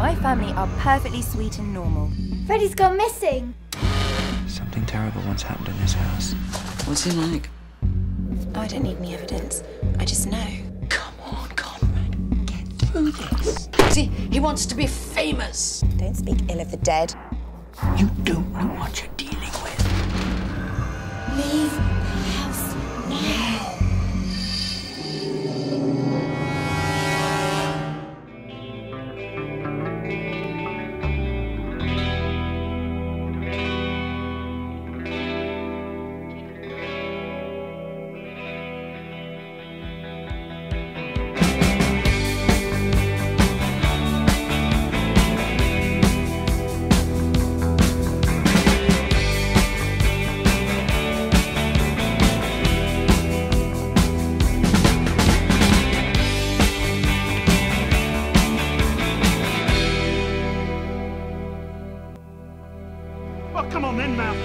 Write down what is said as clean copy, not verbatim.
My family are perfectly sweet and normal. Freddie's gone missing. Something terrible once happened in this house. What's he like? Oh, I don't need any evidence. I just know. Come on, Conrad. Get through this. See, he wants to be famous. Don't speak ill of the dead. You don't know what you're dealing with. Leave the house now. Oh, come on then, Mouth.